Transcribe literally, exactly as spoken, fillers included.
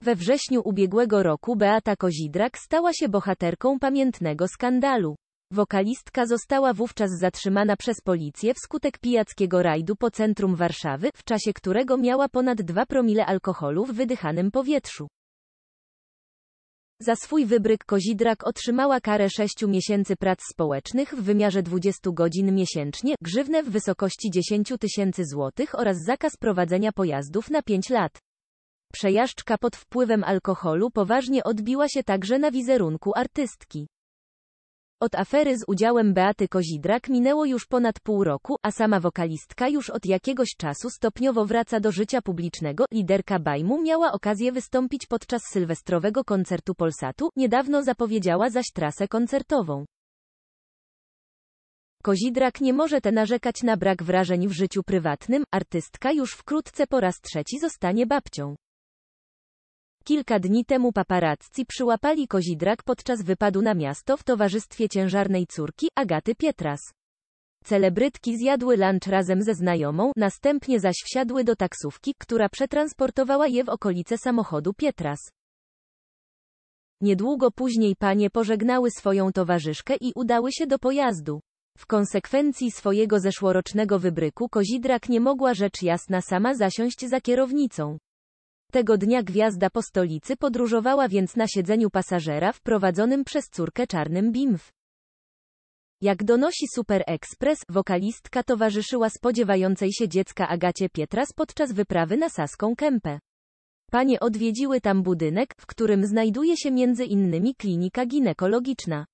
We wrześniu ubiegłego roku Beata Kozidrak stała się bohaterką pamiętnego skandalu. Wokalistka została wówczas zatrzymana przez policję wskutek pijackiego rajdu po centrum Warszawy, w czasie którego miała ponad dwa promile alkoholu w wydychanym powietrzu. Za swój wybryk Kozidrak otrzymała karę sześciu miesięcy prac społecznych w wymiarze dwudziestu godzin miesięcznie, grzywnę w wysokości dziesięciu tysięcy złotych oraz zakaz prowadzenia pojazdów na pięć lat. Przejażdżka pod wpływem alkoholu poważnie odbiła się także na wizerunku artystki. Od afery z udziałem Beaty Kozidrak minęło już ponad pół roku, a sama wokalistka już od jakiegoś czasu stopniowo wraca do życia publicznego. Liderka Bajmu miała okazję wystąpić podczas sylwestrowego koncertu Polsatu, niedawno zapowiedziała zaś trasę koncertową. Kozidrak nie może te narzekać na brak wrażeń w życiu prywatnym, artystka już wkrótce po raz trzeci zostanie babcią. Kilka dni temu paparazzi przyłapali Kozidrak podczas wypadu na miasto w towarzystwie ciężarnej córki, Agaty Pietras. Celebrytki zjadły lunch razem ze znajomą, następnie zaś wsiadły do taksówki, która przetransportowała je w okolice samochodu Pietras. Niedługo później panie pożegnały swoją towarzyszkę i udały się do pojazdu. W konsekwencji swojego zeszłorocznego wybryku Kozidrak nie mogła rzecz jasna sama zasiąść za kierownicą. Tego dnia gwiazda po stolicy podróżowała więc na siedzeniu pasażera wprowadzonym przez córkę czarnym B M W. Jak donosi Super Express, wokalistka towarzyszyła spodziewającej się dziecka Agacie Pietras podczas wyprawy na Saską Kępę. Panie odwiedziły tam budynek, w którym znajduje się między innymi klinika ginekologiczna.